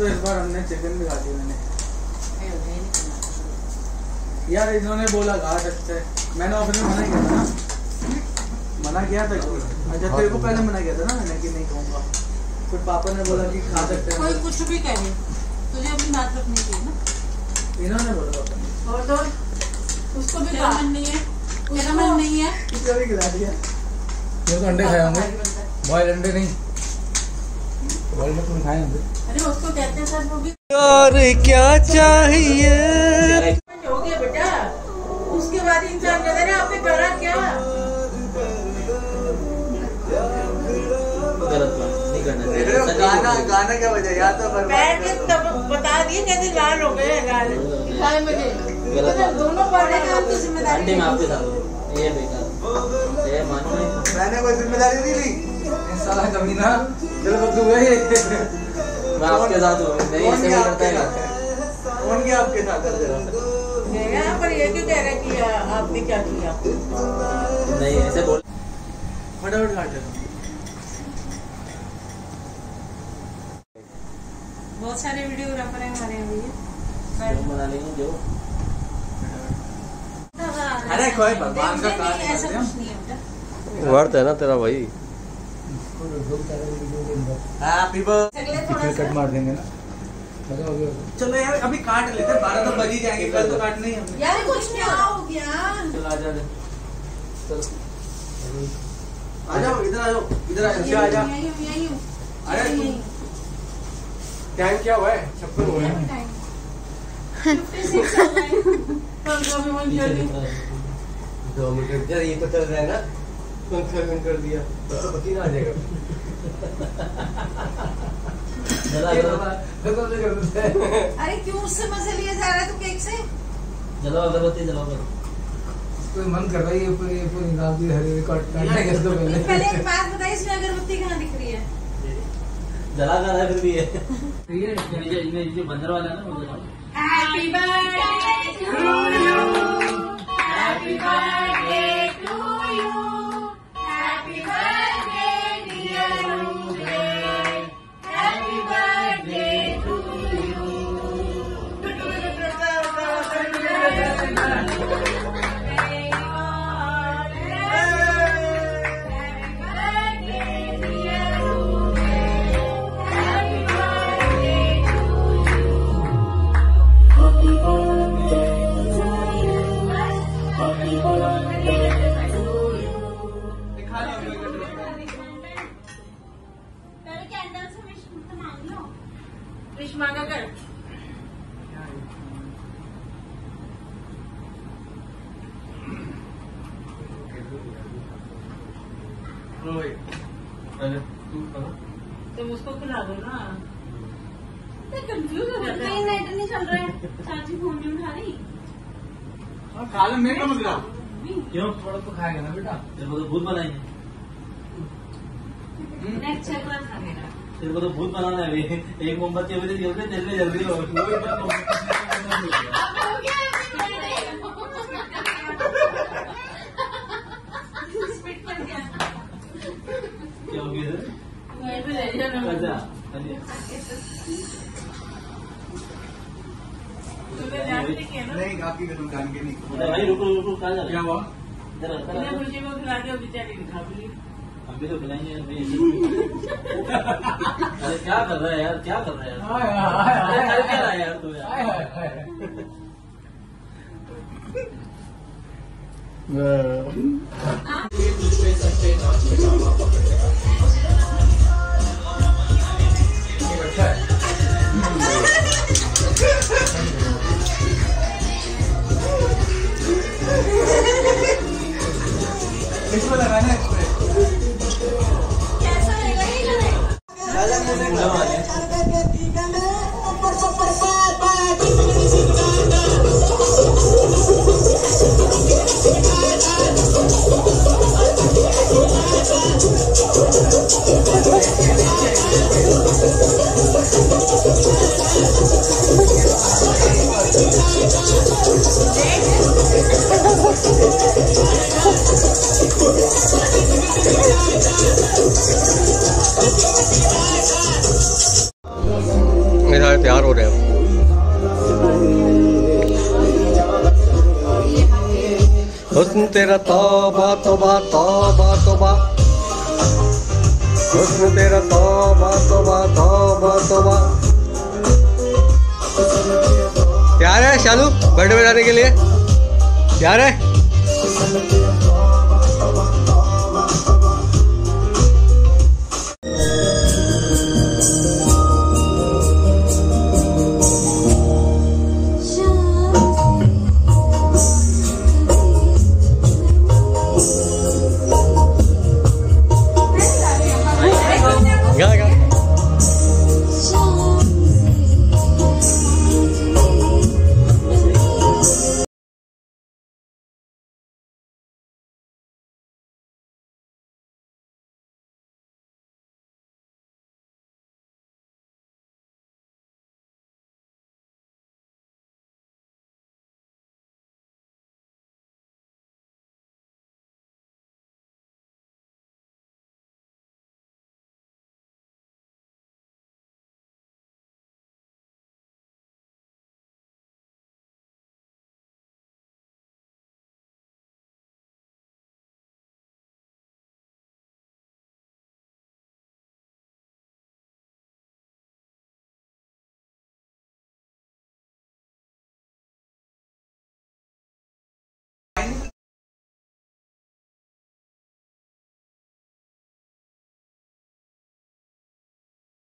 तो इस बार हमने चिकन भी खा लिया मैंने। यार इन्होंने बोला खा सकते हैं, मैंने ऑफिस में मना किया था ना, मना किया था। अच्छा तेरे को पहले मना किया था ना मैंने कि नहीं खाऊंगा, फिर पापा ने बोला कि खा सकते हैं। कोई कुछ भी कहे, तुझे अपनी बात रखनी चाहिए ना। इन्होंने बोला पापा ने। और तो उसको भी मन नहीं है, मेरा मन नहीं है, इसको भी खिला दिया। ये तो अंडे खाए होंगे, बॉयल अंडे नहीं, बॉयल में तुम खाए होंगे। अरे उसको कहते हैं सर वो भी। और क्या चाहिए हो गया बेटा, उसके बाद इंसान कहते हैं आपने करा क्या। गलत बात नहीं करना चाहिए। गाना क्या वजह याद तो बैठ के तब बता दिए कैसे लाल हो गए, लाल दिखाए मुझे। दोनों पढ़ने का आपकी जिम्मेदारी मैं आपके साथ हूँ, ये बेकार ये मानो नहीं। मैंने कोई जिम्मेदारी नहीं ली। साला कमीना चल बक तू गए। मैं आपके साथ हूँ, नहीं ऐसे नहीं करता है। कौन क्या आपके साथ कर दे रहा यहाँ पर ये क्यों कह रहे कि आपने क्या किया। नहीं ऐसे बोल, फटाफट काट दे। बहुत सारे वीडियोग्राफर हैं हमारे यहाँ भैया, जो बना लेंगे जो। अरे कोई भगवान का काम नहीं, ऐसा कुछ नहीं है बेटा। वर्थ है ना तेरा भाई। हैप्पी फिर कट मार देंगे ना। चलो यार अभी काट लेते, 12 तो बज ही जाएंगे, कल तो काटने ही हमने। यार कुछ क्या हो गया। चल आ जा, चल आ जाओ इधर, आ जाओ इधर, आ जा। यहीं हूँ। अरे टाइम क्या हुआ है? 56 हुआ है। 56 चल रहा है। 2 मिनट यार, ये तो चल रहा है ना, 15 मिनट कर दिया तो तीन आ जाएगा। अरे क्यों उससे मजे लिए जा रहा है तू केक से? जलाओ अगरबत्ती, जलाओ करो। कोई मन कर रहा है ये पूरी निकाल दी हरी काटने के तो पहले एक बात बताइए, इसमें अगरबत्ती कहाँ दिख रही है? जला कर रहा है फिर भी है। ये जो बंदर वाला है ना वो जलाओ। Happy birthday to you, Happy birthday to you, Happy birthday dear Ruben, Happy birthday to you. Wish मांगा कर। तुम उसको खिला दो ना। कंफ्यूज हो जाता है, नेट नहीं चल रहा है, चाची फोन नहीं उठा रही। खा ले, मैं कम खिलाओ। क्यों? थोड़ा तो खाएगा ना बेटा। तेरे को तो भूत बनाएंगे, नेट चल रहा था मेरा। तेरे को तो भूत बनाना है अभी। एक मोमबत्ती अभी जल रही, जल्दी जल्दी हो। क्या हो गया? नहीं आपकी कसम जान के नहीं। भाई रुको रुको, कहाँ जा रहे? क्या हुआ? मुझे वो खिला दिया, बेचारी खा ली। अभी तो खिलाएंगे यार। अरे क्या कर रहा है यार, क्या कर रहा है यार? कर क्या रहा है यार तू यार? इसको लगाना है, कैसा रहेगा ये कलर? हुस्न तेरा तौबा तौबा तौबा तौबा, हुस्न तेरा तौबा तौबा तौबा तौबा। तैयार है शालू बर्थडे में जाने के लिए? तैयार है?